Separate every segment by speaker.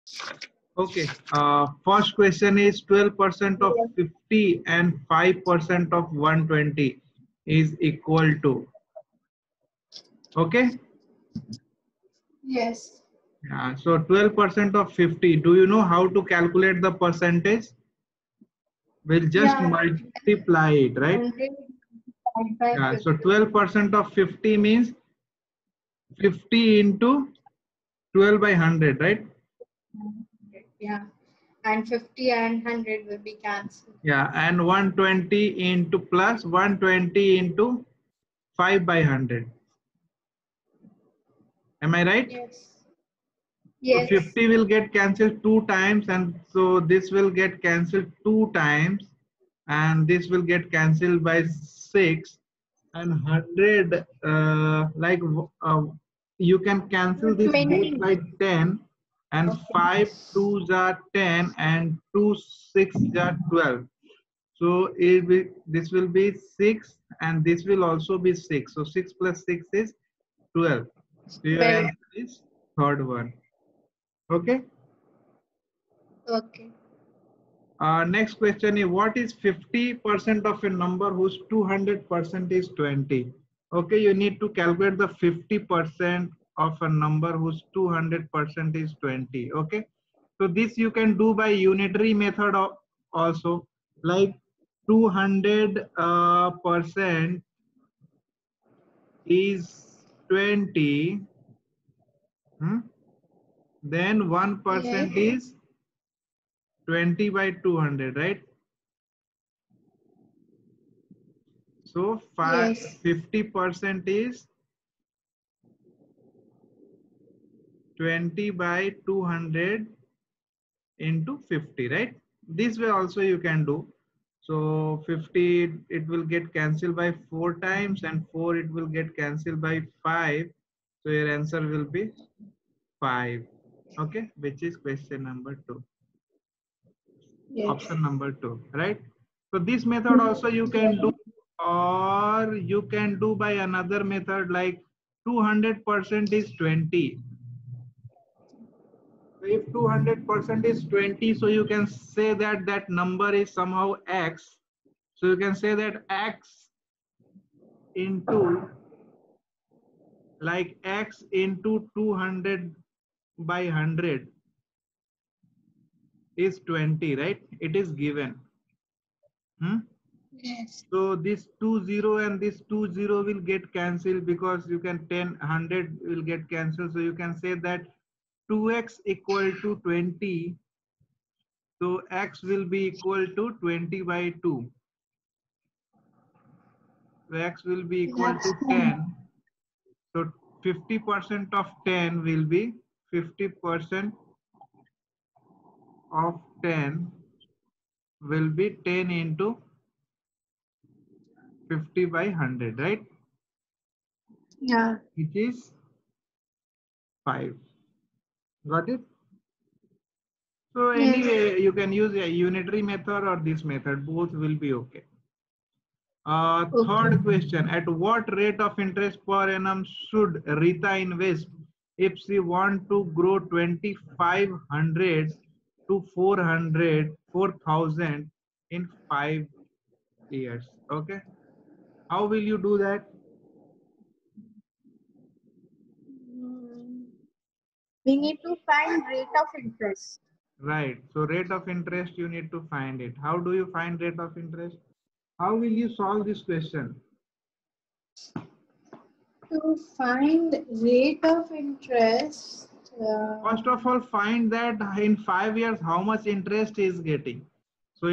Speaker 1: Okay. First question is 12% of
Speaker 2: Yes.
Speaker 1: 50 and 5% of 120 is equal to. Okay.
Speaker 2: Yes.
Speaker 1: So 12% of 50. Do you know how to calculate the percentage? We'll just
Speaker 2: Yeah.
Speaker 1: multiply it, right?
Speaker 2: 100 divided by
Speaker 1: Yeah. So
Speaker 2: 50.
Speaker 1: 12% of 50 means 50 into 12 by 100, right?
Speaker 2: Yeah. And 50 and 100 will be cancelled.
Speaker 1: Yeah. And 120 into plus 120 into 5 by 100. Am I right?
Speaker 2: Yes.
Speaker 1: So
Speaker 2: Yes.
Speaker 1: 50 will get cancelled two times, and so this will get cancelled two times, and this will get cancelled by 6, and 100 you can cancel this both
Speaker 2: Remaining.
Speaker 1: by 10, and
Speaker 2: Okay.
Speaker 1: 5 twos are 10 and 2 6 are 12. So this will be 6 and this will also be 6. So 6 plus 6 is 12. So your
Speaker 2: 12.
Speaker 1: answer is third one. Okay.
Speaker 2: Okay.
Speaker 1: Next question is, what is 50% of a number whose 200% is 20? Okay, you need to calculate the 50% of a number whose 200% is 20. Okay, so this you can do by unitary method also, like 200 percent is 20. Then 1%
Speaker 2: Yes.
Speaker 1: is 20 by 200, right? So
Speaker 2: Yes.
Speaker 1: 50% is 20 by 200 into 50, right? This way also you can do. So 50, it will get cancelled by 4 times, and 4 it will get cancelled by 5. So your answer will be 5. Okay, which is question number 2.
Speaker 2: Yes.
Speaker 1: Option number 2, right? So this method also you can do, or you can do by another method, like 200% is 20. So if 200% is 20, so you can say that that number is somehow x. So you can say that x into, like x into 200 by 100 is 20, right? It is given.
Speaker 2: Yes.
Speaker 1: So this 20 and this 20 will get cancelled, because you can 10 100 will get cancelled. So you can say that 2x equal to 20. So x will be equal to 20 by 2. So x will be equal
Speaker 2: That's
Speaker 1: to 10. So 50% of 10 will be 50% of 10 will be 10 into 50 by 100, right?
Speaker 2: yeah.
Speaker 1: Which is 5. Got it? So
Speaker 2: Yes.
Speaker 1: anyway, you can use a unitary method or this method. Both will be okay.
Speaker 2: Okay.
Speaker 1: Third question, at what rate of interest per annum should Rita invest if she want to grow 2500 to 4,000 in 5 years? Okay. How will you do that?
Speaker 2: Mm, We need to find rate of interest.
Speaker 1: Right. So rate of interest, you need to find it. How do you find rate of interest? How will you solve this question?
Speaker 2: To find rate of interest,
Speaker 1: First of all, find that in 5 years how much interest is getting. So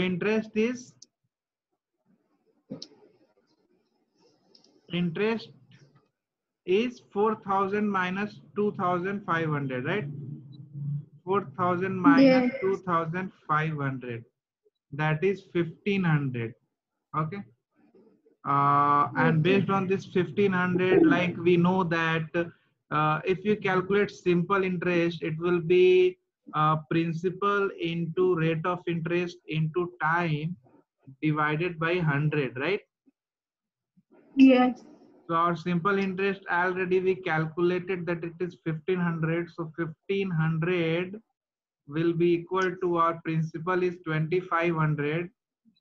Speaker 1: interest is 4,000 minus 2,500, right? 4,000 minus
Speaker 2: yes.
Speaker 1: 2,500, that is 1,500. Okay. And
Speaker 2: Okay.
Speaker 1: based on this 1,500, like we know that if you calculate simple interest, it will be principal into rate of interest into time divided by 100, right?
Speaker 2: Yes.
Speaker 1: So our simple interest, already we calculated that it is 1,500. So 1,500 will be equal to our principal is 2500,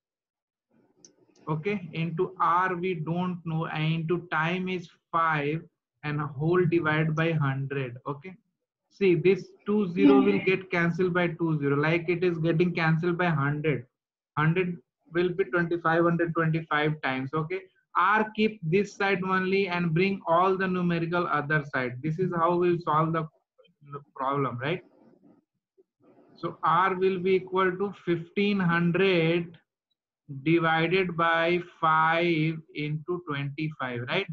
Speaker 1: okay, into r we don't know, and into time is 5 and a whole divided by 100. Okay, see this 20
Speaker 2: Yes.
Speaker 1: will get cancelled by 20, like it is getting cancelled by 100 will be 2525 times. Okay, r keep this side only and bring all the numerical other side. This is how we'll solve the problem, right? So r will be equal to 1500 divided by 5 into 25, right?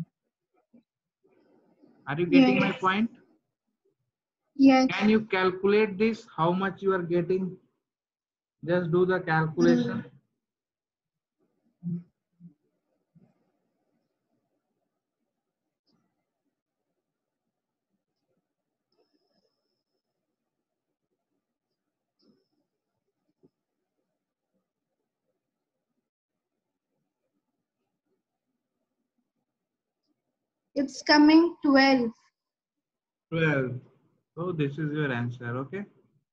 Speaker 1: Are you getting my
Speaker 2: Yes.
Speaker 1: point?
Speaker 2: Yes.
Speaker 1: Can you calculate this? How much you are getting? Just do the calculation.
Speaker 2: It's coming 12.
Speaker 1: 12. So this is your answer. Okay.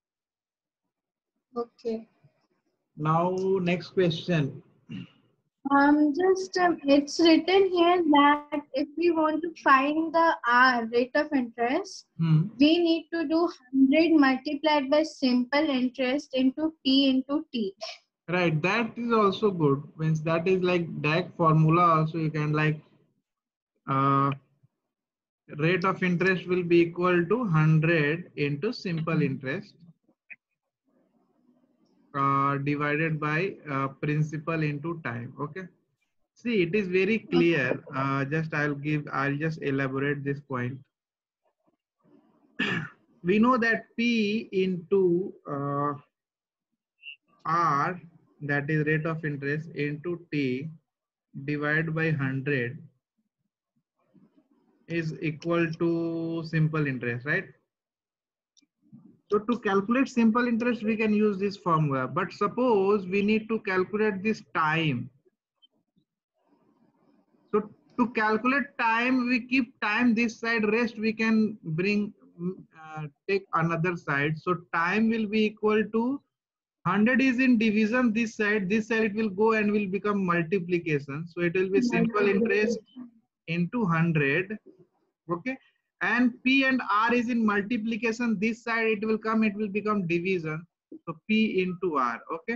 Speaker 2: Okay.
Speaker 1: Now next question.
Speaker 2: It's written here that if we want to find the R rate of interest, we need to do 100 multiplied by simple interest into T into T.
Speaker 1: Right. That is also good. Means that is like DAC formula. Also, you can like rate of interest will be equal to 100 into simple interest divided by principal into time. Okay. See, it is very clear. I'll just elaborate this point. We know that P into R, that is rate of interest, into T divided by 100 is equal to simple interest, right? So to calculate simple interest, we can use this formula. But suppose we need to calculate this time. So to calculate time, we keep time this side, rest we can bring, take another side. So time will be equal to 100 is in division this side it will go and will become multiplication. So it will be simple interest into 100. Okay. And P and R is in multiplication. This side it will come, it will become division. So P into R. Okay.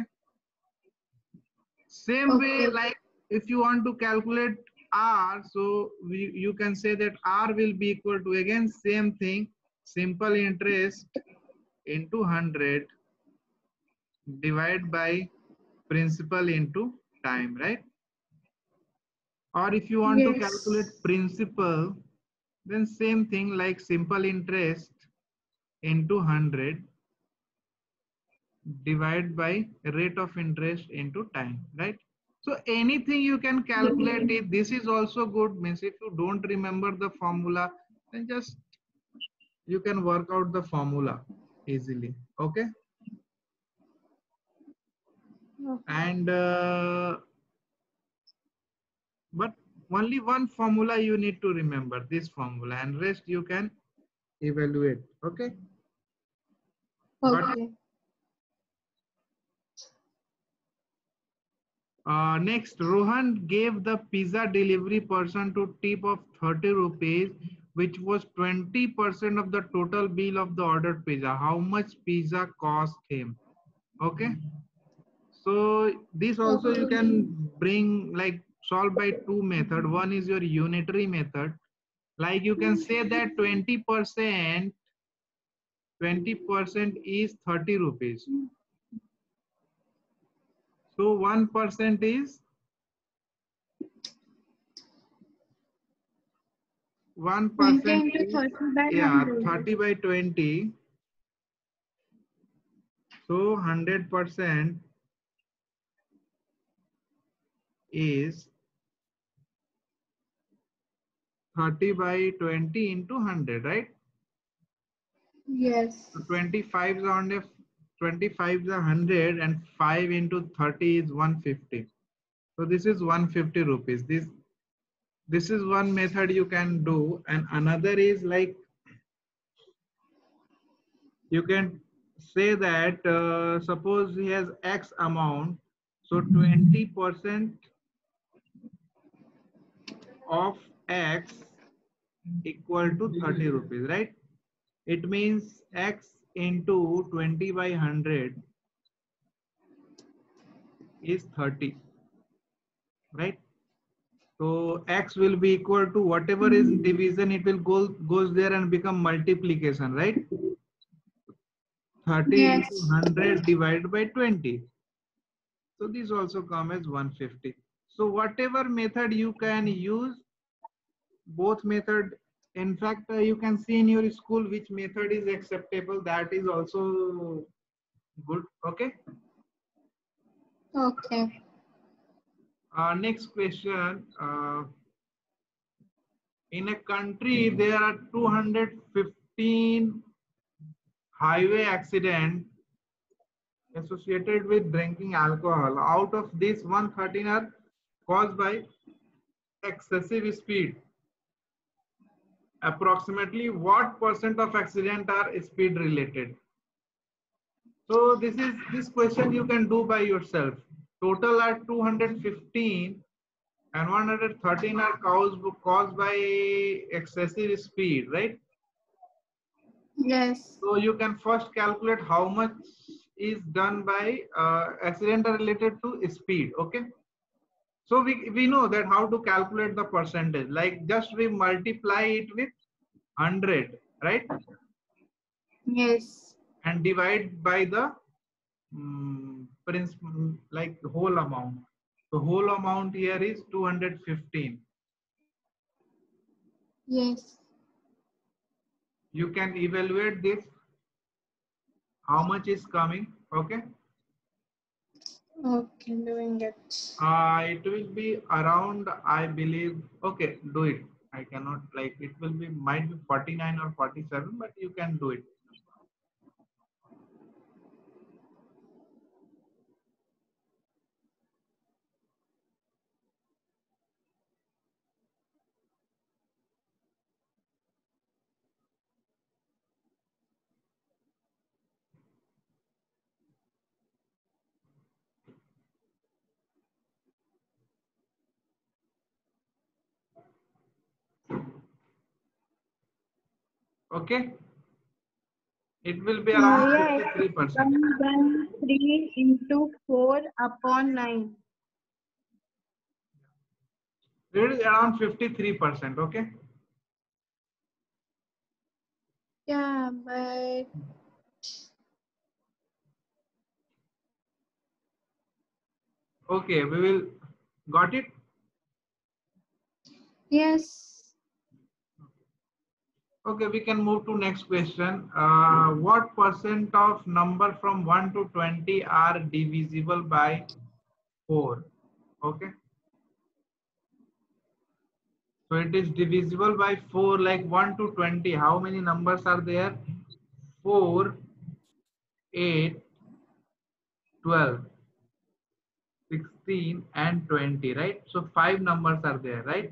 Speaker 1: Same way, like if you want to calculate R, so you can say that R will be equal to, again, same thing, simple interest into 100 divided by principal into time, right? Or if you want to calculate
Speaker 2: Yes.
Speaker 1: principal, then same thing, like simple interest into 100 divided by rate of interest into time, right? So anything you can calculate it. This is also good. Means if you don't remember the formula, then just you can work out the formula easily. Okay. And but only one formula you need to remember, this formula, and rest you can evaluate. Okay. But
Speaker 2: Okay.
Speaker 1: next, Rohan gave the pizza delivery person to tip of 30 rupees, which was 20% of the total bill of the ordered pizza. How much pizza cost him? Okay. So this also you can bring, like, solve by two method. One is your unitary method. Like you can say that 20% is 30 rupees. So 1% is
Speaker 2: 20
Speaker 1: 1%
Speaker 2: into
Speaker 1: is,
Speaker 2: 30 by
Speaker 1: yeah,
Speaker 2: 100.
Speaker 1: 30 by 20. So 100% is 30 by 20 into 100, right?
Speaker 2: Yes.
Speaker 1: So 25 is 100, 25 is 100, and 5 into 30 is 150. So this is 150 rupees. This is one method you can do, and another is like you can say that suppose he has X amount, so 20% of X equal to 30 rupees, right? It means X into 20 by 100 is 30, right? So X will be equal to whatever is division, it will goes there and become multiplication, right? 30 into
Speaker 2: Yes.
Speaker 1: 100 divided by 20. So these also come as 150. So whatever method you can use, both method, in fact, you can see in your school which method is acceptable. That is also good. Okay.
Speaker 2: Okay.
Speaker 1: Next question. In a country, there are 215 highway accidents associated with drinking alcohol. Out of this, 113 are caused by excessive speed. Approximately what percent of accident are speed related? So this question you can do by yourself. Total are 215 and 113 are caused by excessive speed, right?
Speaker 2: Yes.
Speaker 1: So you can first calculate how much is done by accident related to speed. Okay. So we know that how to calculate the percentage. Like just we multiply it with 100, right?
Speaker 2: Yes.
Speaker 1: And divide by the like whole amount. The whole amount here is 215.
Speaker 2: Yes.
Speaker 1: You can evaluate this, how much is coming. Okay.
Speaker 2: Okay, doing it.
Speaker 1: It will be around, I believe. Okay, do it. I cannot, like, it will be, might be 49 or 47, but you can do it. Okay. It will be around
Speaker 2: Yeah,
Speaker 1: 53%.
Speaker 2: 113 into 4 upon 9.
Speaker 1: It is around 53%. Okay.
Speaker 2: Yeah, but
Speaker 1: Okay, we will got it.
Speaker 2: yes.
Speaker 1: Okay, we can move to next question. What percent of number from 1 to 20 are divisible by 4? Okay. So it is divisible by 4, like 1 to 20. How many numbers are there? 4, 8, 12, 16, and 20, right? So 5 numbers are there, right?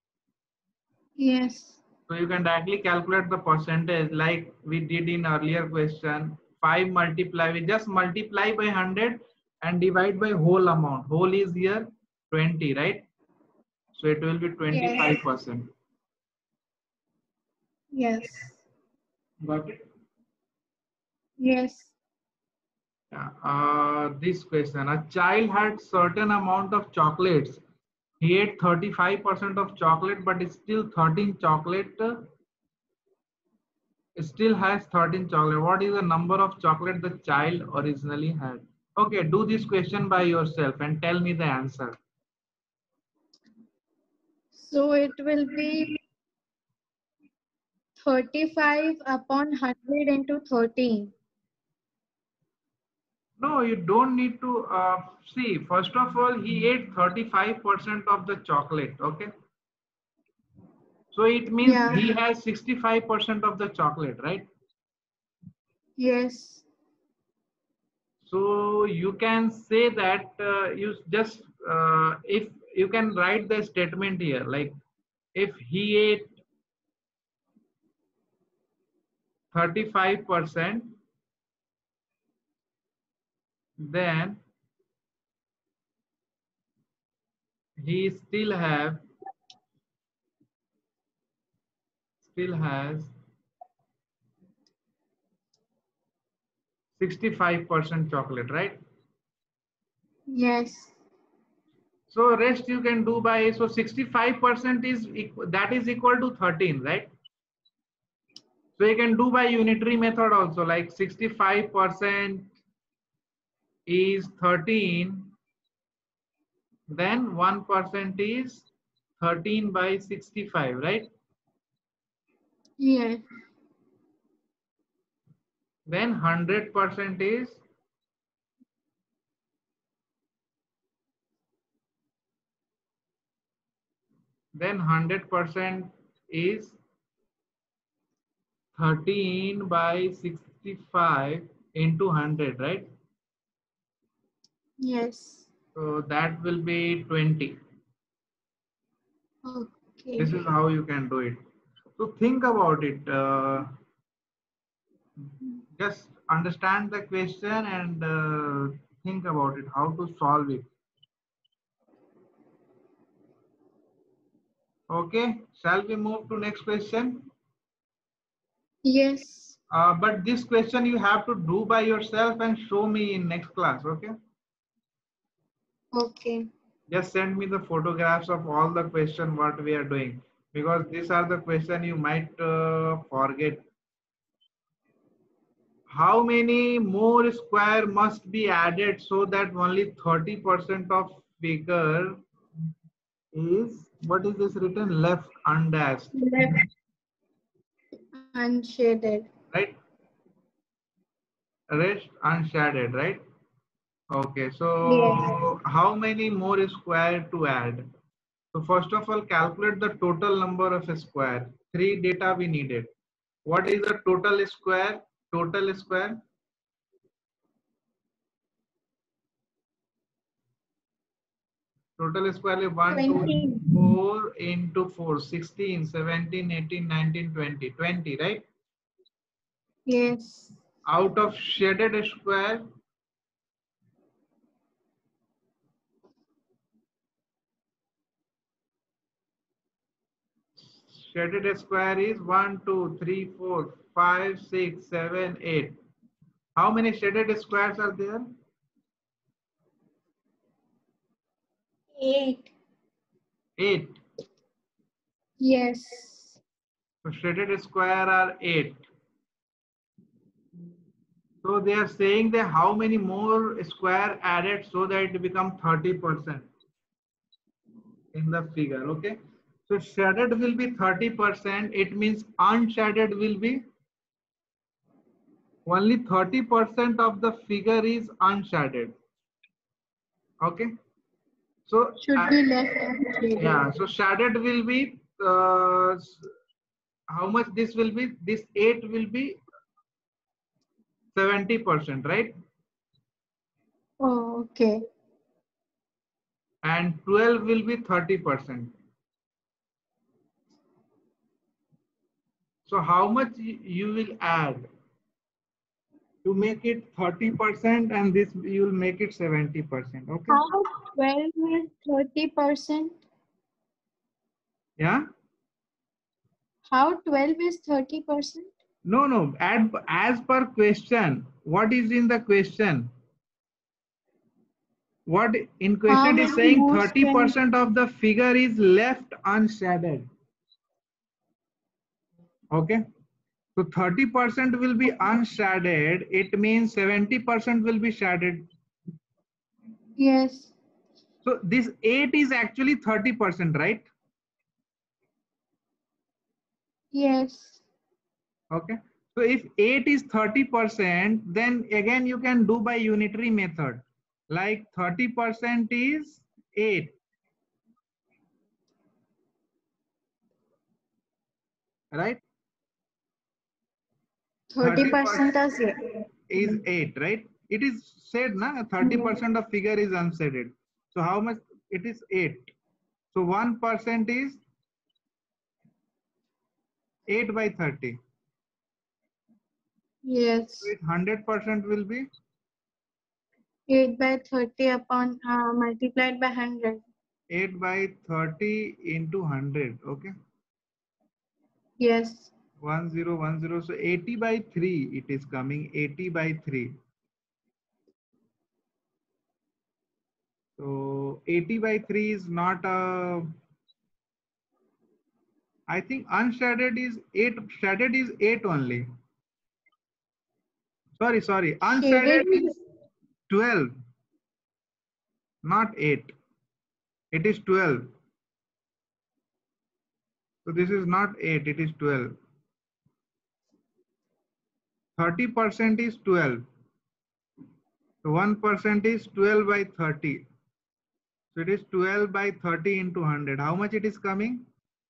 Speaker 2: Yes.
Speaker 1: So you can directly calculate the percentage like we did in earlier question. 5 multiply, we just multiply by 100 and divide by whole amount. Whole is here 20, right? So it will be
Speaker 2: Yes.
Speaker 1: 25%.
Speaker 2: Yes.
Speaker 1: Got it?
Speaker 2: Yes.
Speaker 1: This question, a child had certain amount of chocolates. He ate 35% of chocolate, but it's still 13 chocolate. Still has 13 chocolate. What is the number of chocolate the child originally had? Okay, do this question by yourself and tell me the answer.
Speaker 2: So it will be 35 upon 100 into 13.
Speaker 1: No, you don't need to see. First of all, he ate 35% of the chocolate. Okay. So it means
Speaker 2: Yeah.
Speaker 1: he has 65% of the chocolate, right?
Speaker 2: Yes.
Speaker 1: So you can say that you just if you can write the statement here, like if he ate 35%, then he still has 65% chocolate, right?
Speaker 2: Yes.
Speaker 1: So rest you can do by, so 65% is that is equal to 13, right? So you can do by unitary method also, like 65% is 13, then 1% is 13 by 65, right?
Speaker 2: Yes.
Speaker 1: Then 100% is 13 by 65 into 100, right?
Speaker 2: Yes.
Speaker 1: So that will be 20.
Speaker 2: Okay.
Speaker 1: This is how you can do it. So think about it. Just understand the question and think about it, how to solve it. Okay, shall we move to next question?
Speaker 2: Yes.
Speaker 1: But this question you have to do by yourself and show me in next class, okay?
Speaker 2: Okay.
Speaker 1: Just send me the photographs of all the question what we are doing, because these are the question you might forget. How many more square must be added so that only 30% of figure is, what is this written, left undashed,
Speaker 2: Left unshaded.
Speaker 1: right? Rest unshaded, right? Okay,
Speaker 2: Yes.
Speaker 1: so how many more square to add? So first of all, calculate the total number of square. 3 data we needed. What is the total square? Total square. Total square is 1, 2,
Speaker 2: 20.
Speaker 1: 4 into 4, 16, 17, 18, 19, 20. 20, right?
Speaker 2: Yes.
Speaker 1: Out of shaded square, shaded square is 1, 2, 3, 4, 5, 6, 7, 8. How many shaded squares are there?
Speaker 2: 8.
Speaker 1: 8.
Speaker 2: Yes.
Speaker 1: So shaded square are 8. So they are saying that how many more square added so that it become 30% in the figure. Okay. So shaded will be 30%. It means unshaded will be only 30% of the figure is unshaded. Okay. So
Speaker 2: Should be left unshaded.
Speaker 1: yeah. So shaded will be how much this will be? This 8 will be 70%, right?
Speaker 2: Oh, okay.
Speaker 1: And 12 will be 30%. So how much you will add to make it 30%, and this you will make it 70%. Okay.
Speaker 2: How 12 is 30%?
Speaker 1: Yeah.
Speaker 2: How 12 is 30%?
Speaker 1: No, no. Add as per question. What is in the question? What in
Speaker 2: How
Speaker 1: question is
Speaker 2: many
Speaker 1: saying
Speaker 2: more square?
Speaker 1: 30% of the figure is left unshaded. Okay. So 30% will be unshaded. It means 70% will be shaded.
Speaker 2: Yes.
Speaker 1: So this 8 is actually 30%, right?
Speaker 2: Yes.
Speaker 1: Okay. So if 8 is 30%, then again you can do by unitary method. Like 30% is 8. Right?
Speaker 2: 30% is 8.
Speaker 1: is 8, right? It is said, na, 30% of figure is unshaded. So how much? It is 8. So 1% is 8 by 30.
Speaker 2: Yes.
Speaker 1: So 100% will be
Speaker 2: 8 by 30 upon multiplied by 100.
Speaker 1: 8 by 30 into 100. Okay.
Speaker 2: Yes.
Speaker 1: 1010. So 80 by 3 it is coming. 80 by 3. So 80 by 3 is not a. I think unshaded is 8. Shaded is 8 only. Sorry. Unshaded
Speaker 2: Shaded
Speaker 1: is 12, not 8. It is 12. So this is not 8, it is 12. 30% is 12. So 1% is 12 by 30. So it is 12 by 30 into 100. How much it is coming?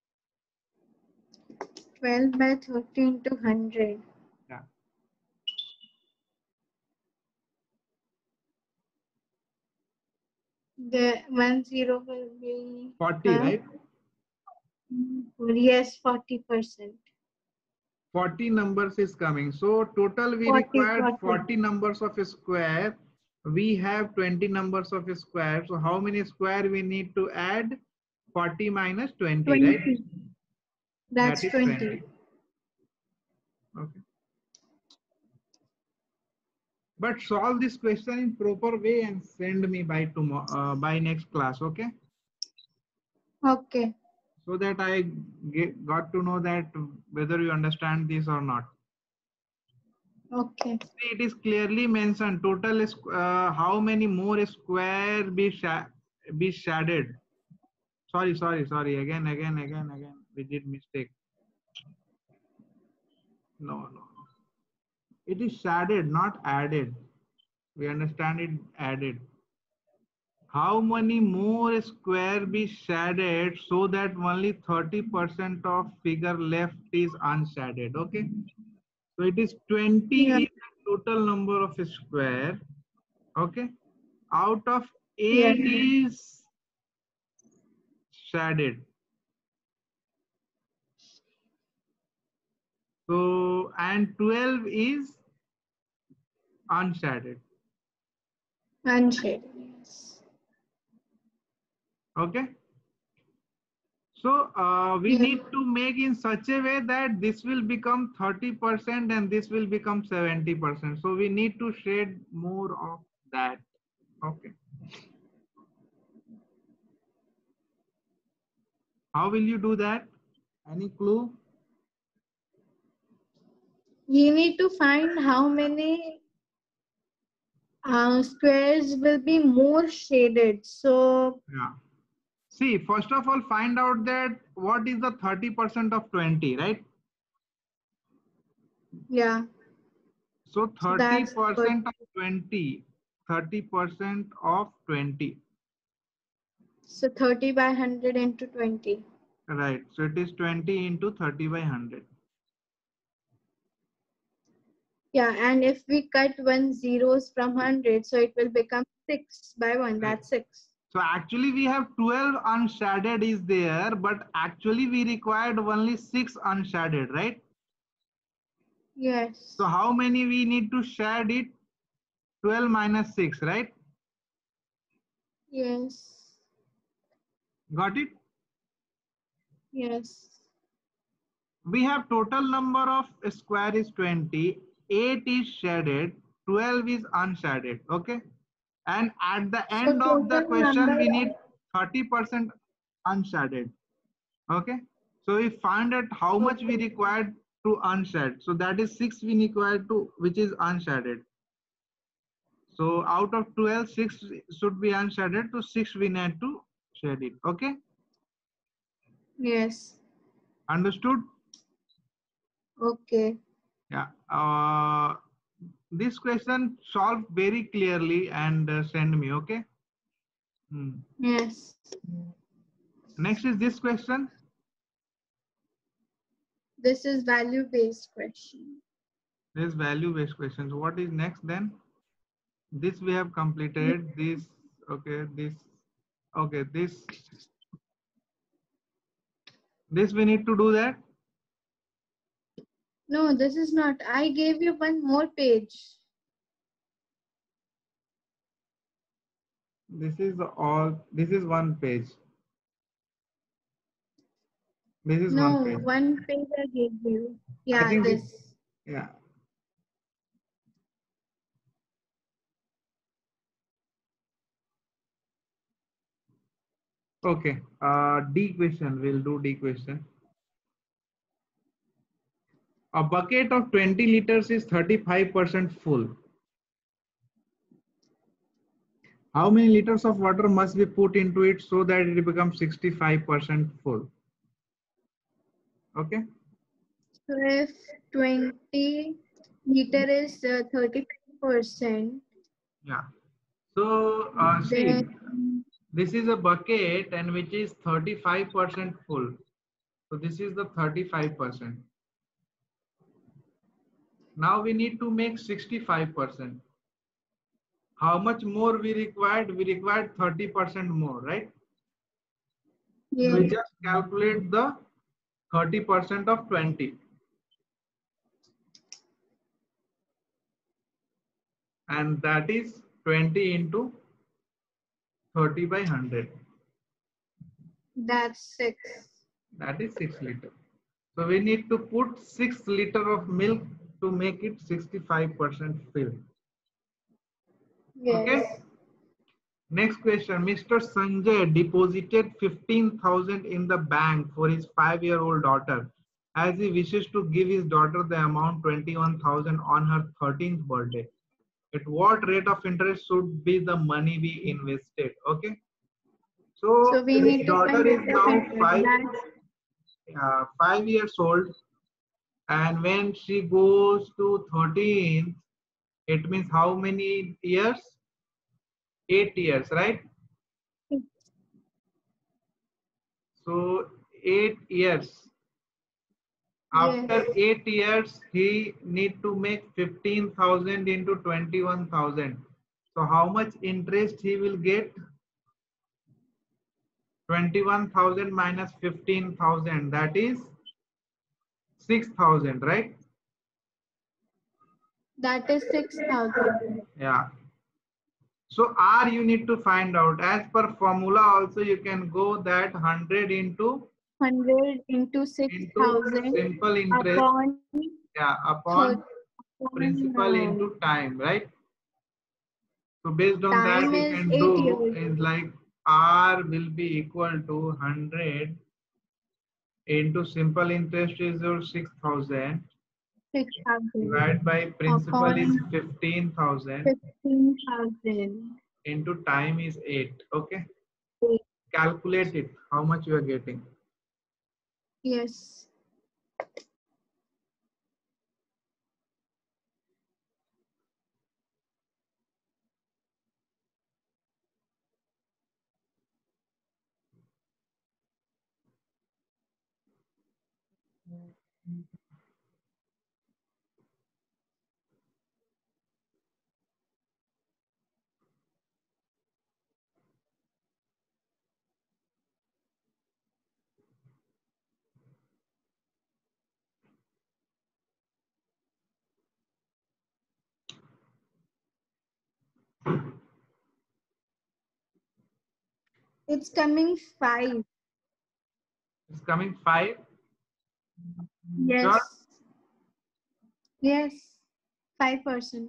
Speaker 2: 12 by 30 into 100.
Speaker 1: Yeah.
Speaker 2: The 10 will be
Speaker 1: 40, right?
Speaker 2: Yes, 40%.
Speaker 1: 40 numbers is coming. So total we
Speaker 2: 40,
Speaker 1: required
Speaker 2: 40.
Speaker 1: 40 numbers of a square. We have 20 numbers of a square. So how many square we need to add? 40 minus 20,
Speaker 2: 20.
Speaker 1: right?
Speaker 2: That's
Speaker 1: That is
Speaker 2: 20.
Speaker 1: Okay. But solve this question in proper way and send me by tomorrow, by next class, okay?
Speaker 2: Okay.
Speaker 1: So that I got to know that whether you understand this or not.
Speaker 2: Okay.
Speaker 1: See, it is clearly mentioned total is how many more square be shaded. Sorry. Again. We did mistake. No. It is shaded, not added. We understand it added. How many more square be shaded so that only 30% of figure left is unshaded? Okay. So it is 20
Speaker 2: Yeah.
Speaker 1: is the total number of square. Okay. Out of 8
Speaker 2: Yes.
Speaker 1: is shaded. So and 12 is unshaded.
Speaker 2: Unshaded. Yes.
Speaker 1: Okay. So we
Speaker 2: Yeah.
Speaker 1: need to make in such a way that this will become 30% and this will become 70%. So we need to shade more of that. Okay. How will you do that? Any clue?
Speaker 2: You need to find how many squares will be more shaded. So
Speaker 1: Yeah. See, first of all, find out that what is the 30% of 20, right?
Speaker 2: yeah.
Speaker 1: So
Speaker 2: So that's
Speaker 1: 30% of 20, 30% of 20.
Speaker 2: so 30 by 100 into 20.
Speaker 1: Right. So it is 20 into 30 by 100.
Speaker 2: Yeah, and if we cut 1 zeros from 100, so it will become 6 by 1.
Speaker 1: Right.
Speaker 2: That's 6.
Speaker 1: So actually we have 12 unshaded is there, but actually we required only 6 unshaded, right?
Speaker 2: Yes.
Speaker 1: So how many we need to shade it? 12 minus 6, right?
Speaker 2: Yes.
Speaker 1: Got it?
Speaker 2: Yes.
Speaker 1: We have total number of square is 20, 8 is shaded, 12 is unshaded, okay? And at the
Speaker 2: So
Speaker 1: end of the
Speaker 2: total
Speaker 1: question,
Speaker 2: number
Speaker 1: we need
Speaker 2: of
Speaker 1: 30% unshaded, okay? So we find out how much we
Speaker 2: okay.
Speaker 1: required to unshade. So that is 6 we required to, which is unshaded. So out of 12, 6 should be unshaded. So 6 we need to shade it, okay?
Speaker 2: Yes.
Speaker 1: Understood?
Speaker 2: Okay.
Speaker 1: Yeah. This question solve very clearly and send me, okay?
Speaker 2: Yes.
Speaker 1: Next is this question.
Speaker 2: This is value-based question.
Speaker 1: This value based questions. What is next then? This we have completed. This, okay, okay, this we need to do that.
Speaker 2: No, this is not. I gave you one more page.
Speaker 1: This is all. This is one page. This is
Speaker 2: No,
Speaker 1: one page.
Speaker 2: one page I gave you.
Speaker 1: I
Speaker 2: Yeah,
Speaker 1: think
Speaker 2: this.
Speaker 1: yeah. Okay. D question. We'll do D question. A bucket of 20 liters is 35% full. How many liters of water must be put into it so that it becomes 65% full? Okay.
Speaker 2: So if 20 liter is 35%,
Speaker 1: Yeah. So see,
Speaker 2: then
Speaker 1: this is a bucket and which is 35% full. So this is the 35%. Now we need to make 65%. How much more we required? We required 30% more, right?
Speaker 2: yeah,
Speaker 1: We just calculate the 30% of 20. And that is 20 into 30 by 100.
Speaker 2: that's 6.
Speaker 1: That is 6 liters. So we need to put 6 liters of milk to make it 65% filled.
Speaker 2: Yes.
Speaker 1: Okay. Next question. Mr. Sanjay deposited 15,000 in the bank for his 5-year-old daughter, as he wishes to give his daughter the amount 21,000 on her 13th birthday. At what rate of interest should be the money we invested? Okay.
Speaker 2: So
Speaker 1: So
Speaker 2: we
Speaker 1: his
Speaker 2: need to
Speaker 1: daughter
Speaker 2: find
Speaker 1: is
Speaker 2: rate of
Speaker 1: now
Speaker 2: interest. That's
Speaker 1: 5 years old, and when she goes to 13th, it means how many years? 8 years, right? So 8 years. After
Speaker 2: yes.
Speaker 1: 8 years, he need to make 15,000 into 21,000. So how much interest he will get? 21,000 minus 15,000, that is 6,000, right?
Speaker 2: That is 6,000.
Speaker 1: Yeah. So R you need to find out. As per formula also you can go that 100 into
Speaker 2: 100 into 6,000
Speaker 1: simple interest,
Speaker 2: upon
Speaker 1: yeah,
Speaker 2: third
Speaker 1: upon principal into time, right? So based on that
Speaker 2: time
Speaker 1: we
Speaker 2: is
Speaker 1: can
Speaker 2: 8
Speaker 1: do
Speaker 2: years.
Speaker 1: is like R will be equal to 100 into simple interest is your 6,000
Speaker 2: 6,000
Speaker 1: divided by principal is
Speaker 2: upon
Speaker 1: 15,000
Speaker 2: 15,000.
Speaker 1: into time is 8. Okay. Calculate it. How much you are getting?
Speaker 2: Yes. It's coming 5.
Speaker 1: It's coming 5.
Speaker 2: Yes.
Speaker 1: Sure.
Speaker 2: Yes. 5%.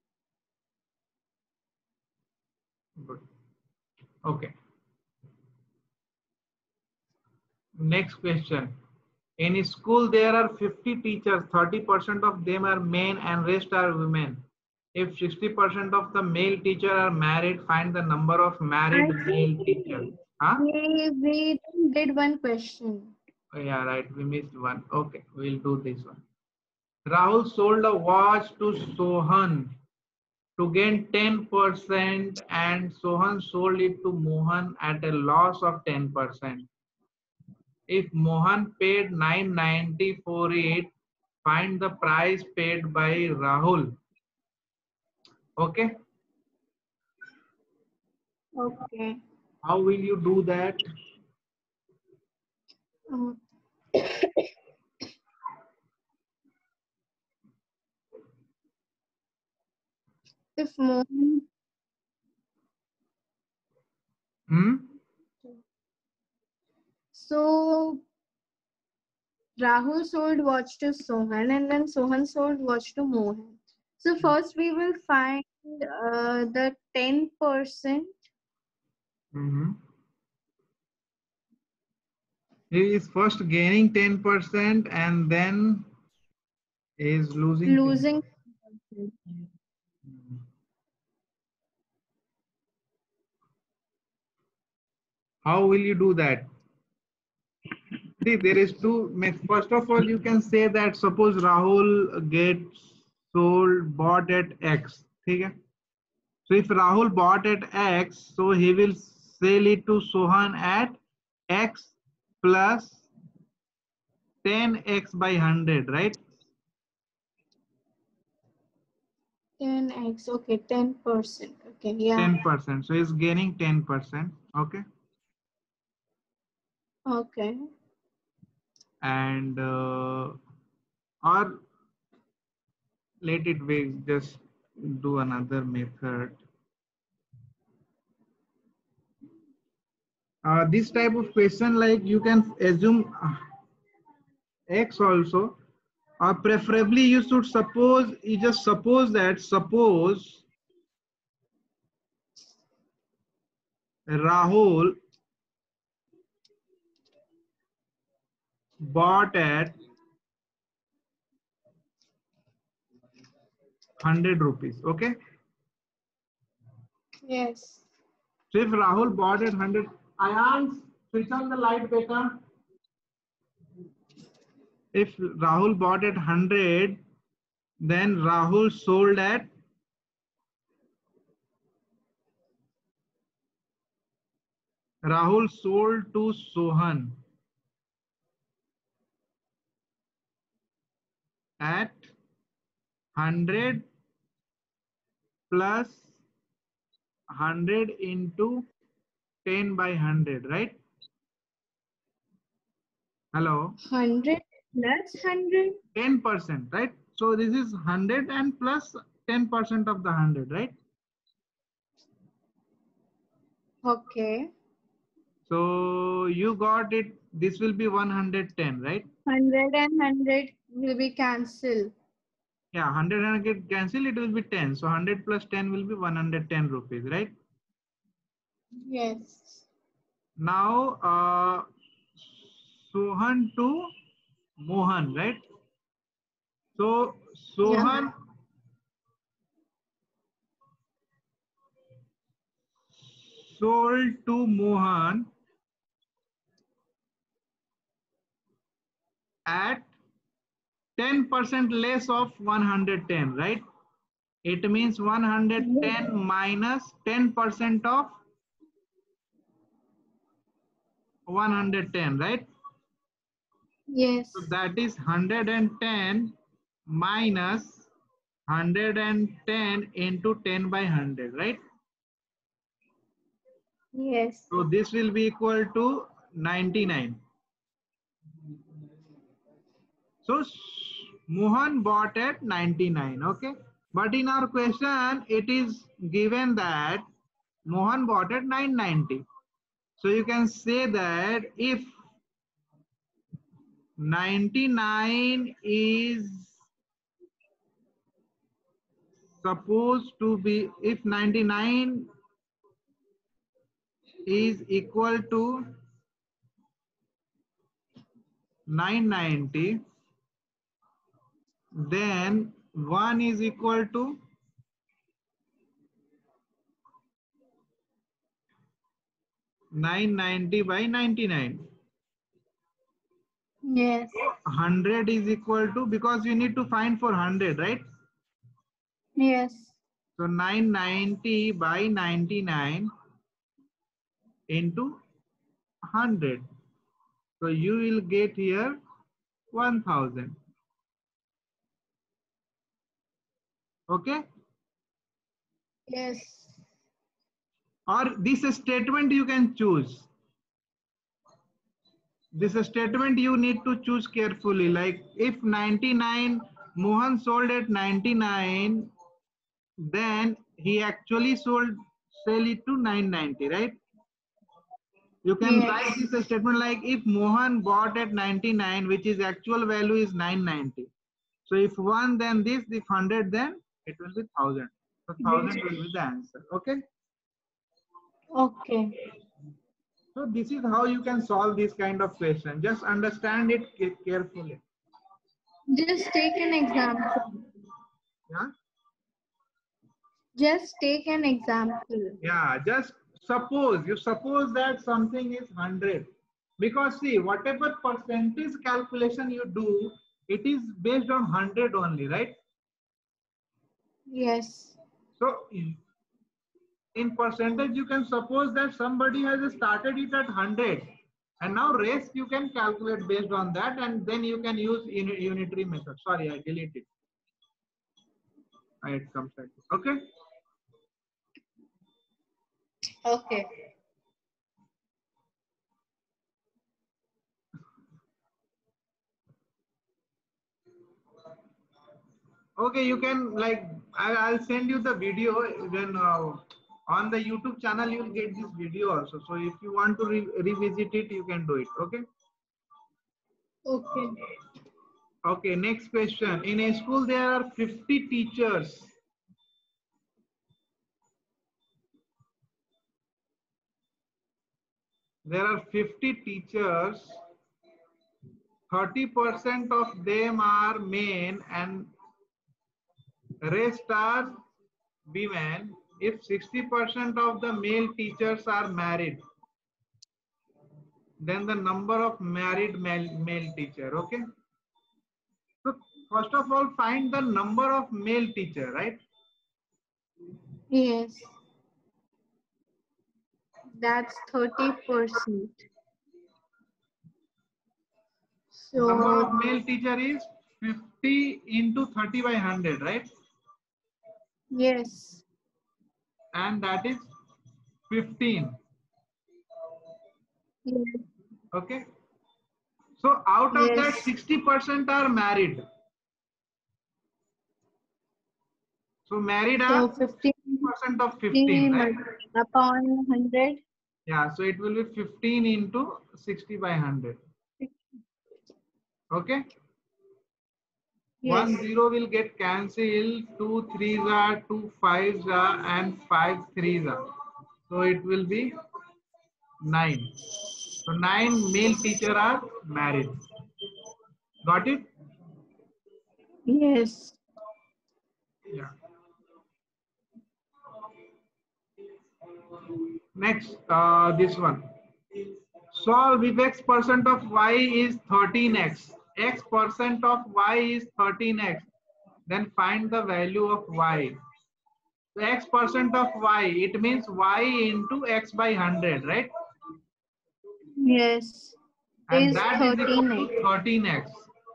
Speaker 1: Good. Okay. Next question. In school, there are 50 teachers. 30% of them are men and rest are women. If 60% of the male teachers are married, find the number of married
Speaker 2: I
Speaker 1: male
Speaker 2: think
Speaker 1: teachers. Huh?
Speaker 2: we did one question.
Speaker 1: Oh, yeah, right. We missed one. Okay, we'll do this one. Rahul sold a watch to Sohan to gain 10% and Sohan sold it to Mohan at a loss of 10%. If Mohan paid 990 for it, find the price paid by Rahul. Okay.
Speaker 2: Okay.
Speaker 1: How will you do that?
Speaker 2: Um, if Mohan So Rahul sold watch to Sohan and then Sohan sold watch to Mohan. So first we will find the 10%.
Speaker 1: He is first gaining 10% and then is losing 10%. How will you do that? See, there is two. First of all, you can say that suppose Rahul gets bought at X. Okay? So if Rahul bought at X, so he will sell it to Sohan at X plus 10X by 100, right?
Speaker 2: 10x, okay, 10%. Okay, yeah.
Speaker 1: 10%. So he's gaining 10%. Okay.
Speaker 2: Okay.
Speaker 1: And or let it be, just do another method. This type of question, like you can assume X also, or preferably you should suppose, you just suppose that Rahul bought at 100 rupees. Okay.
Speaker 2: Yes.
Speaker 1: So if Rahul bought at 100, Ayans, switch on the light, beta. If Rahul bought at 100, then Rahul sold at to Sohan at 100 plus 100 into 10 by 100, right? Hello?
Speaker 2: 100 plus 100?
Speaker 1: 10%, right? So this is 100 and plus 10% of the 100, right?
Speaker 2: Okay.
Speaker 1: So you got it, this will be 110, right?
Speaker 2: 100 and 100 will be cancelled.
Speaker 1: Yeah, 100 and get cancelled, it will be 10. So 100 plus 10 will be 110 rupees, right?
Speaker 2: Yes.
Speaker 1: Now, Sohan to Mohan, right? So Sohan sold to Mohan at 10% less of 110, right? It means 110 minus 10% of 110, right?
Speaker 2: Yes.
Speaker 1: So that is 110 minus 110 into 10 by 100, right?
Speaker 2: Yes.
Speaker 1: So this will be equal to 99. So Mohan bought at 99, okay? But in our question, it is given that Mohan bought at 990. So you can say that if 99 is supposed to be, if 99 is equal to 990, then 1 is equal to 990 by 99.
Speaker 2: Yes.
Speaker 1: 100 is equal to, because you need to find for 100, right?
Speaker 2: Yes.
Speaker 1: So 990 by 99 into 100. So you will get here 1000. Okay?
Speaker 2: Yes.
Speaker 1: Or this statement you can choose. This statement you need to choose carefully. Like if 99, Mohan sold at 99, then he actually sell it to 990, right? You can write this statement like if Mohan bought at 99, which is actual value is 990. So if 1, then this, if 100, then it will be 1000. So 1000 will be the answer. Okay.
Speaker 2: Okay.
Speaker 1: So this is how you can solve this kind of question. Just understand it carefully.
Speaker 2: Just take an example.
Speaker 1: Yeah.
Speaker 2: Just take an example.
Speaker 1: Yeah. Just suppose that something is 100, because see, whatever percentage calculation you do, it is based on 100 only, right?
Speaker 2: Yes.
Speaker 1: So in percentage, you can suppose that somebody has started it at 100, and now rest you can calculate based on that, and then you can use unitary method. Sorry, I deleted it. It comes like this. Okay.
Speaker 2: Okay.
Speaker 1: Okay, you can like I'll send you the video. Then on the YouTube channel you will get this video also. So if you want to revisit it, you can do it. Okay.
Speaker 2: Okay.
Speaker 1: Okay. Next question. In a school there are 50 teachers. There are 50 teachers. 30% of them are men and rest are women. If 60% of the male teachers are married, then the number of married male teacher. Okay. So first of all, find the number of male teacher, right?
Speaker 2: Yes. That's 30%. So
Speaker 1: Number of male teacher is 50 into 30 by 100, right?
Speaker 2: yes.
Speaker 1: And that is 15.
Speaker 2: Yes.
Speaker 1: Okay. So out of that,
Speaker 2: Yes.
Speaker 1: 60% are married. So married
Speaker 2: So
Speaker 1: are
Speaker 2: 15
Speaker 1: 50% of 15, right?
Speaker 2: upon 100.
Speaker 1: Yeah, so it will be 15 into 60 by 100. Okay.
Speaker 2: Yes.
Speaker 1: 1 0 will get cancelled, 2 3s are, 2 5s are, and 5 3s are. So it will be 9. So 9 male teacher are married. Got it?
Speaker 2: Yes.
Speaker 1: Yeah. Next, this one. Solve if x% of y is 13x. X% of y is 13x. Then find the value of y. So x% of y, it means y into x by 100, right?
Speaker 2: Yes.
Speaker 1: And
Speaker 2: Is
Speaker 1: that is equal
Speaker 2: 13x.
Speaker 1: to 13x,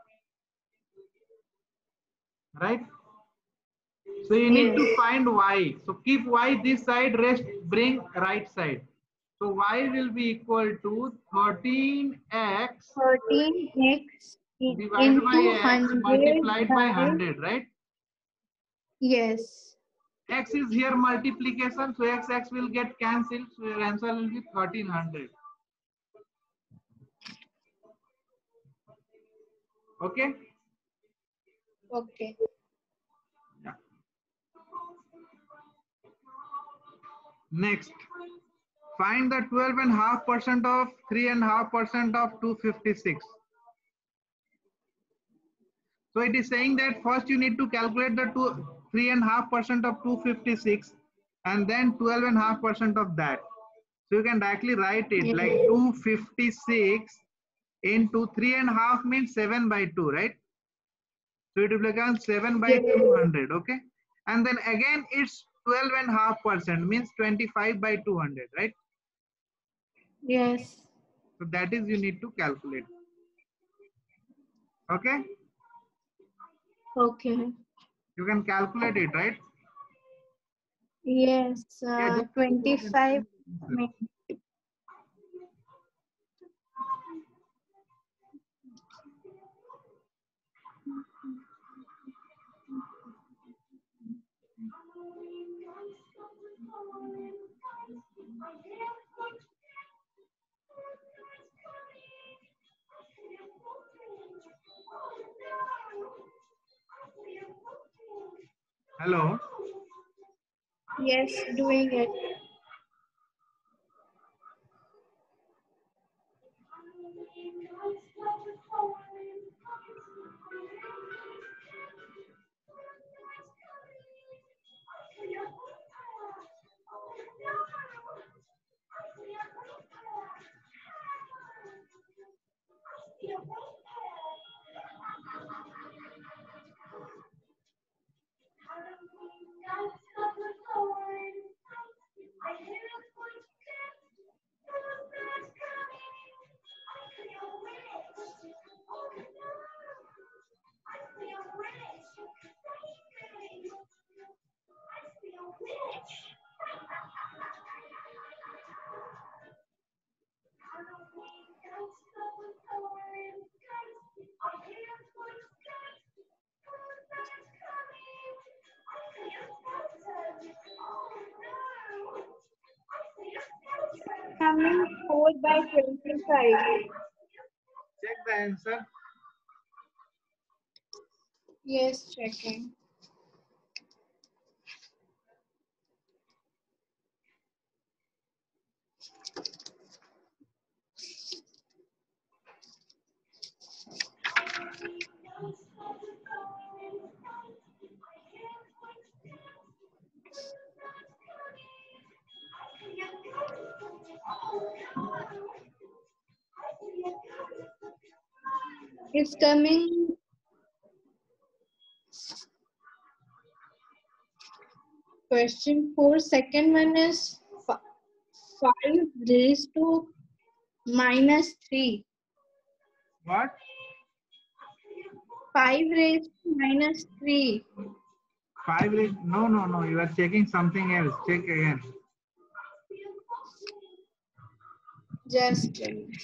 Speaker 1: right? So you need to find y. So keep y this side, rest bring right side. So y will be equal to 13x
Speaker 2: 13x
Speaker 1: divided by
Speaker 2: into
Speaker 1: x
Speaker 2: 100
Speaker 1: multiplied by
Speaker 2: by
Speaker 1: 100, right?
Speaker 2: yes.
Speaker 1: X is here multiplication, so x will get cancelled. So your answer will be 1300. Okay.
Speaker 2: Okay.
Speaker 1: Yeah. Next, find the 12.5% of 3.5% of 256. So it is saying that first you need to calculate the 3.5% of 256 and then 12.5% of that. So you can directly write it
Speaker 2: Yes.
Speaker 1: like 256 into 3.5 means 7 by 2, right? So it will become 7 by
Speaker 2: Yes.
Speaker 1: 200, okay? And then again it's 12.5% means 25 by 200, right?
Speaker 2: Yes.
Speaker 1: So that is you need to calculate. Okay?
Speaker 2: Okay.
Speaker 1: You can calculate it, right?
Speaker 2: Yes.
Speaker 1: Yeah, just
Speaker 2: 25 minutes.
Speaker 1: Hello.
Speaker 2: Yes, doing it. Coming 4/25.
Speaker 1: Check the answer.
Speaker 2: Yes, checking. It's coming. Question 4. Second one is 5 raised to -3.
Speaker 1: What?
Speaker 2: 5 raised to -3.
Speaker 1: 5 is no. You are checking something else. Check again.
Speaker 2: Just a minute.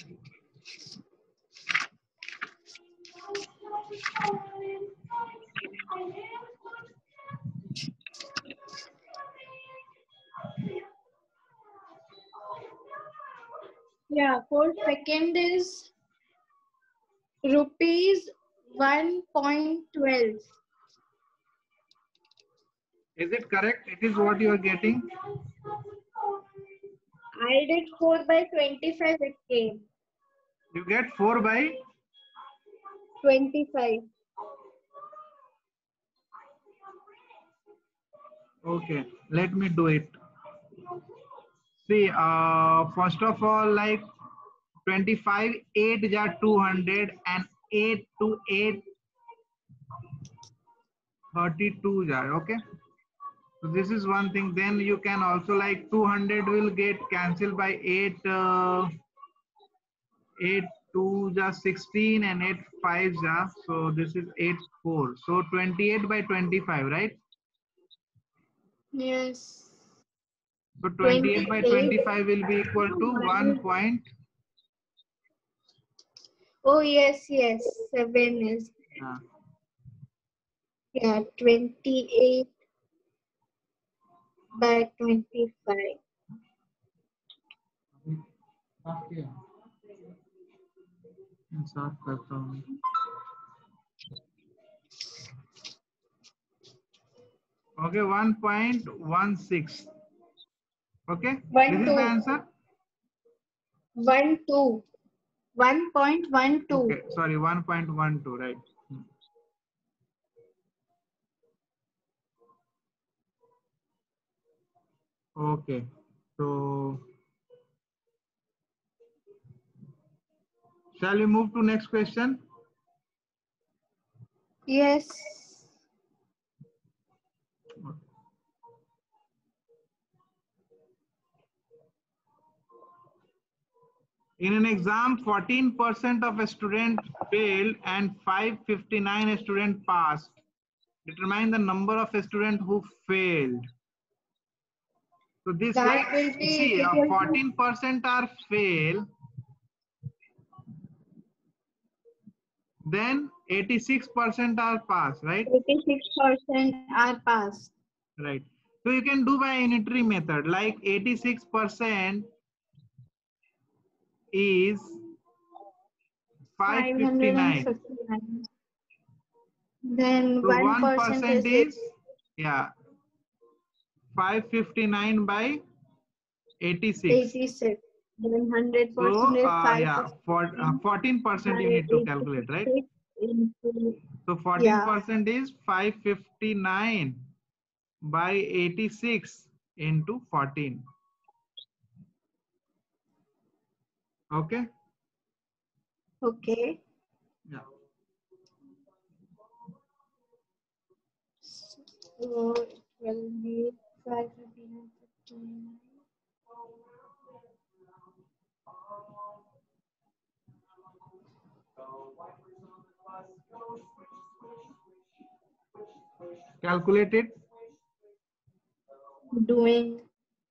Speaker 2: Yeah, for second is rupees 1.12.
Speaker 1: Is it correct? It is what you are getting.
Speaker 2: I did 4/25. It came
Speaker 1: You get 4 by
Speaker 2: 25.
Speaker 1: okay. Let me do it. See, first of all, like 25, 8 ja 200 and 8 to 8, 32 ja. Okay. So this is one thing. Then you can also like 200 will get cancelled by 8. 8 2 ja 16 and 8 5 ja. So this is 8 4. So 28 by 25, right?
Speaker 2: Yes.
Speaker 1: So 28 by 25 will be equal to 1 point.
Speaker 2: Oh, yes. 7 is. Yeah, 28 by 25.
Speaker 1: साफ करता हूँ. Okay, 1.16. Okay, this is the answer.
Speaker 2: 1.12. 1.12.
Speaker 1: Okay, sorry, 1.12, right? Okay, so shall we move to next question?
Speaker 2: Yes.
Speaker 1: In an exam, 14% of a student failed and 559 students passed. Determine the number of students who failed. So this
Speaker 2: That
Speaker 1: like,
Speaker 2: will be
Speaker 1: see, 14% are fail. Then 86% are pass, right?
Speaker 2: 86% are passed.
Speaker 1: Right. So you can do by unitary method, like 86% is 559.
Speaker 2: Then
Speaker 1: So
Speaker 2: 1% is
Speaker 1: Yeah, 559 by 86.
Speaker 2: 86. Then 100%
Speaker 1: So
Speaker 2: is
Speaker 1: yeah, 14% you need to calculate, right? So 14% is 559 by 86 into 14. Okay.
Speaker 2: Okay.
Speaker 1: Yeah.
Speaker 2: So it will be 559.
Speaker 1: Calculate it.
Speaker 2: Doing.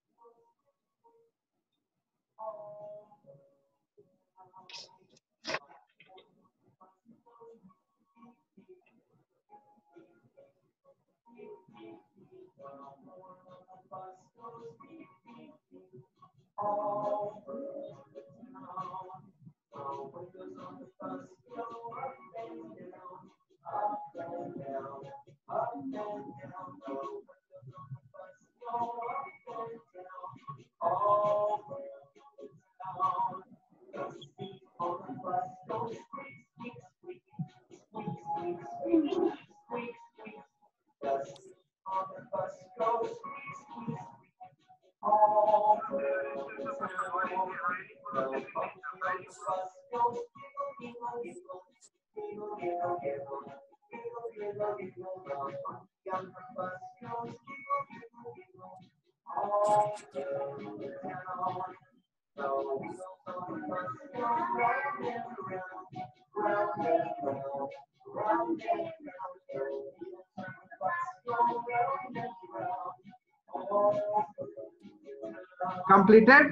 Speaker 1: Completed?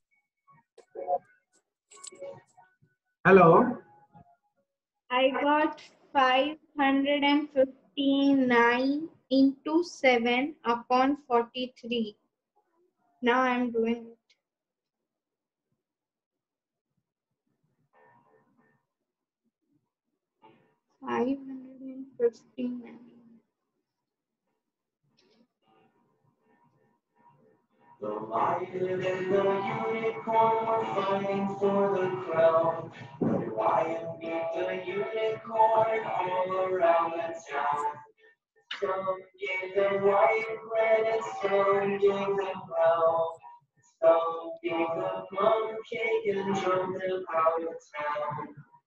Speaker 1: Hello?
Speaker 2: I got 559 into 7 upon 43. Now I'm doing it. 559.
Speaker 3: The lion and the unicorn were fighting for the crown. The lion beat the unicorn all around the town. Some gave them white bread and some gave them brown. Some gave them plum cake and drove them out of town.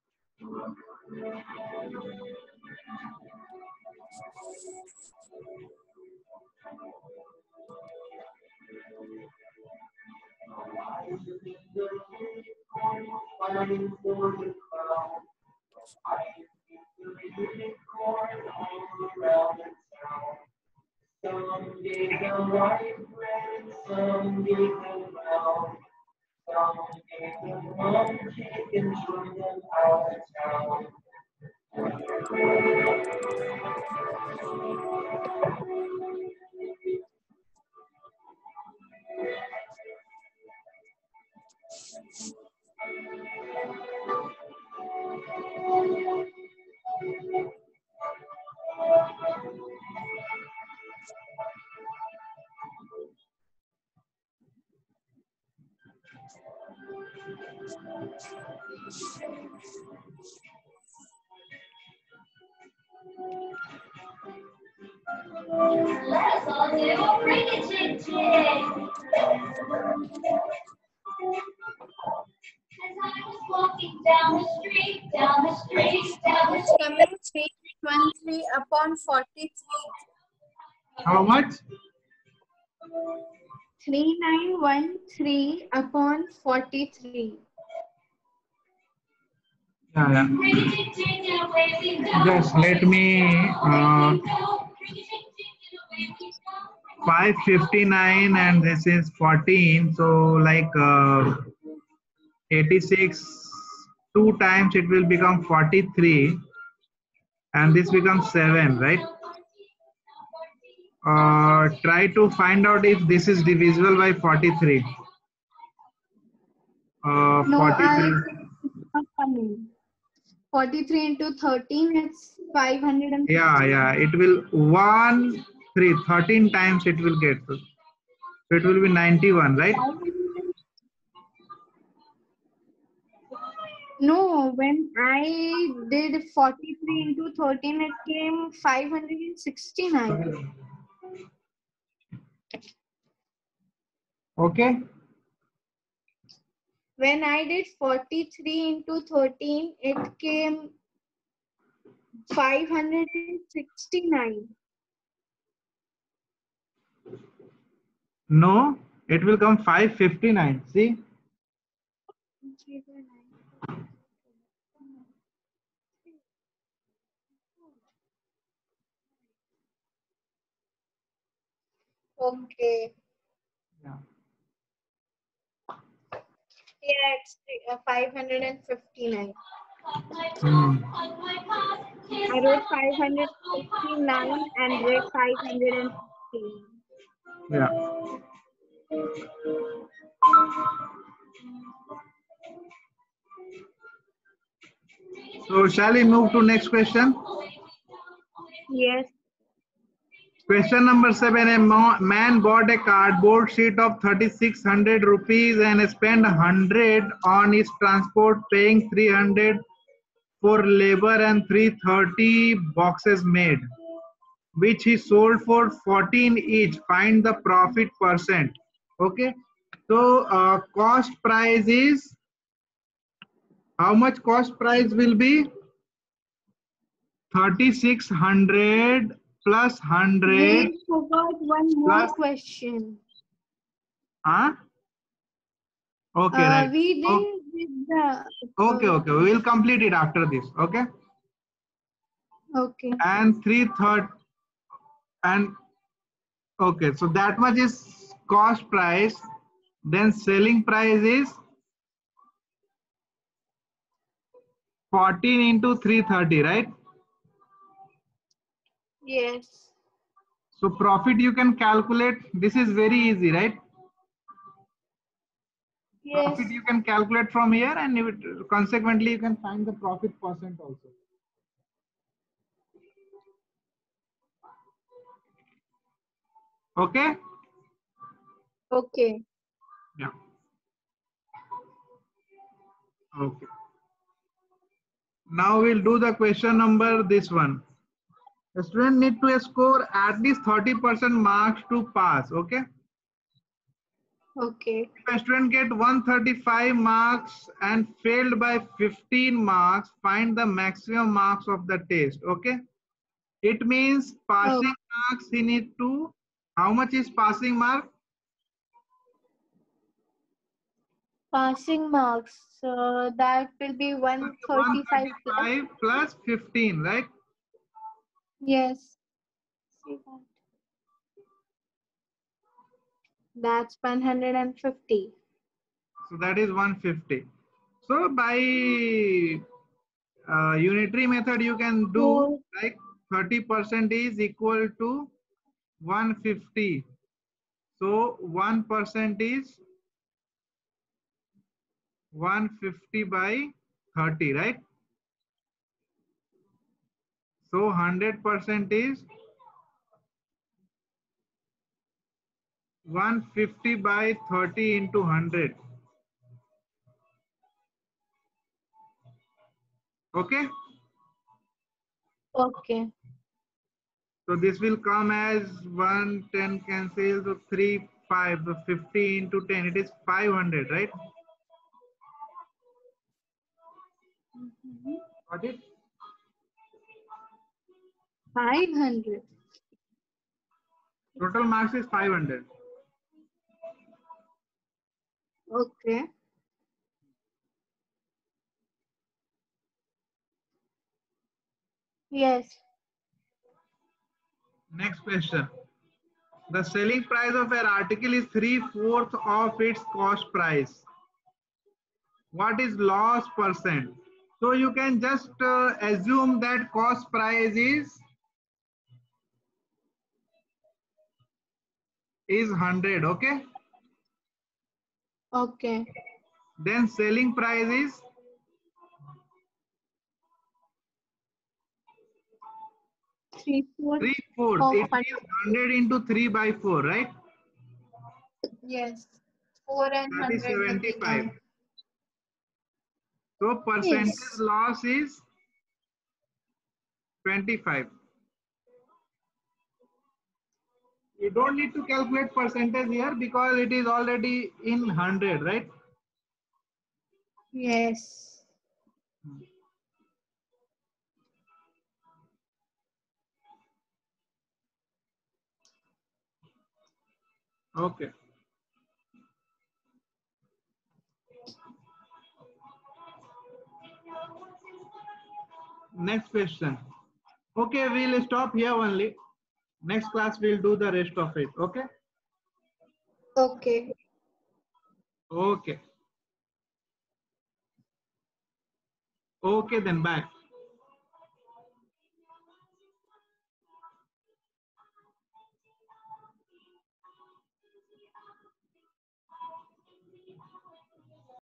Speaker 3: Fighting for the crown. I the unicorn all around the town. Some gave them white bread, some gave them brown. Some gave them plum cake and drove them out of town.
Speaker 4: Let's all do a cricket chick chick. As I was walking down the street,
Speaker 2: Coming 313 upon 43.
Speaker 1: How much?
Speaker 2: 3913 upon 43.
Speaker 1: Yeah. Just let me 559 and this is 14, so like 86 2 times it will become 43 and this becomes 7, right? Try to find out if this is divisible by 43. 43.
Speaker 2: Not coming. 43 into 13, it's 500.
Speaker 1: Yeah, it will 1 3, 13 times it will get. So it will be 91, right?
Speaker 2: No, when I did 43 into 13, it came 569.
Speaker 1: Okay.
Speaker 2: When I did 43 into 13, it came 569.
Speaker 1: No, it will come 559. See?
Speaker 2: Okay.
Speaker 1: Yeah.
Speaker 2: Yeah, it's 559. I wrote 559 and read 515.
Speaker 1: Yeah. So shall we move to next question?
Speaker 2: Yes.
Speaker 1: Question number 7. A man bought a cardboard sheet of 3600 rupees and spent 100 on his transport, paying 300 for labor and 330 boxes made, which he sold for 14 each. Find the profit percent. Okay. So cost price is, how much cost price will be? 3600 plus 100
Speaker 2: We forgot one more
Speaker 1: plus
Speaker 2: question.
Speaker 1: Okay, right.
Speaker 2: We didn't did the.
Speaker 1: Okay. We will complete it after this. Okay.
Speaker 2: Okay.
Speaker 1: And 330 and okay. So that much is cost price. Then selling price is 14 into 330, right?
Speaker 2: Yes.
Speaker 1: So profit you can calculate. This is very easy, right?
Speaker 2: Yes.
Speaker 1: Profit you can calculate from here, and consequently you can find the profit percent also. Okay.
Speaker 2: Okay.
Speaker 1: Yeah. Okay. Now we'll do the question number this one. The student need to score at least 30% marks to pass. Okay.
Speaker 2: Okay.
Speaker 1: If a student get 135 marks and failed by 15 marks, find the maximum marks of the test. Okay. It means passing marks he need to, how much is passing mark?
Speaker 2: Passing marks. So that will be 135 plus.
Speaker 1: 135 plus 15, right?
Speaker 2: Yes. See that. That's 150.
Speaker 1: So that is 150. So by unitary method you can do like 30% is equal to 150. So 1% is 150 by 30, right? So 100% is 150 by 30 into 100. Okay.
Speaker 2: Okay.
Speaker 1: So this will come as 110 cancel, so 3, 5, so 50 into 10, it is 500, right? Got it?
Speaker 2: 500.
Speaker 1: Total marks is 500.
Speaker 2: Okay. Yes.
Speaker 1: Next question. The selling price of an article is 3/4 of its cost price. What is loss percent? So you can just assume that cost price is 100, okay?
Speaker 2: Okay.
Speaker 1: Then selling price is
Speaker 2: 3/4
Speaker 1: 3/4.
Speaker 2: of
Speaker 1: It means 100 into 3 by 4, right?
Speaker 2: yes. 4 and
Speaker 1: That is
Speaker 2: 100 will
Speaker 1: 75.
Speaker 2: become.
Speaker 1: So percentage
Speaker 2: Yes.
Speaker 1: loss is 25. You don't need to calculate percentage here because it is already in 100, right?
Speaker 2: Yes.
Speaker 1: Okay. Next question. Okay, we'll stop here only. Next class we'll do the rest of it. Okay.
Speaker 2: Okay.
Speaker 1: Okay. Okay, then bye.